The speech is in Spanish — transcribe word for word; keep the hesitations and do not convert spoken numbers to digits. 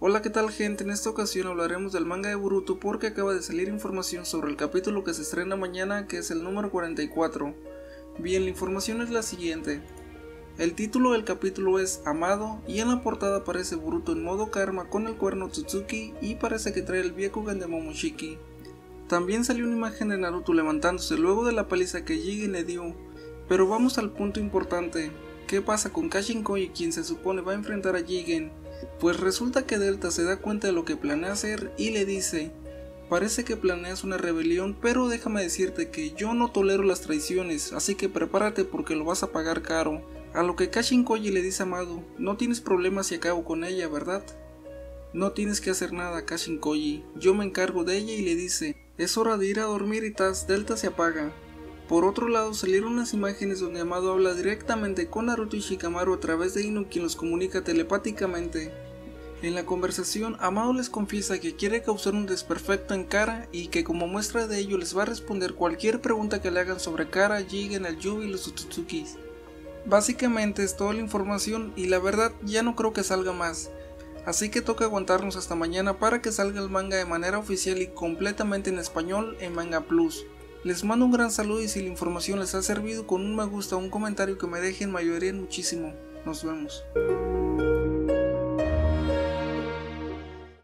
Hola, ¿qué tal gente? En esta ocasión hablaremos del manga de Boruto porque acaba de salir información sobre el capítulo que se estrena mañana, que es el número cuarenta y cuatro. Bien, la información es la siguiente. El título del capítulo es Amado y en la portada aparece Boruto en modo karma con el cuerno Tsutsuki y parece que trae el Byakugan de Momoshiki. También salió una imagen de Naruto levantándose luego de la paliza que Jigen le dio. Pero vamos al punto importante. ¿Qué pasa con Kashin Koji, quien se supone va a enfrentar a Jigen? Pues resulta que Delta se da cuenta de lo que planea hacer y le dice: parece que planeas una rebelión, pero déjame decirte que yo no tolero las traiciones, así que prepárate porque lo vas a pagar caro. A lo que Kashin Koji le dice a Amado: no tienes problemas si acabo con ella, ¿verdad? No tienes que hacer nada, Kashin Koji, yo me encargo de ella. Y le dice: es hora de ir a dormir y tas, Delta se apaga. Por otro lado, salieron unas imágenes donde Amado habla directamente con Naruto y Shikamaru a través de Ino, quien los comunica telepáticamente. En la conversación, Amado les confiesa que quiere causar un desperfecto en Kara y que como muestra de ello les va a responder cualquier pregunta que le hagan sobre Kara, Jigen, el Yubi y los Tsutsukis. Básicamente es toda la información y la verdad ya no creo que salga más. Así que toca aguantarnos hasta mañana para que salga el manga de manera oficial y completamente en español en Manga Plus. Les mando un gran saludo y si la información les ha servido, con un me gusta o un comentario que me dejen me ayudarían muchísimo. Nos vemos.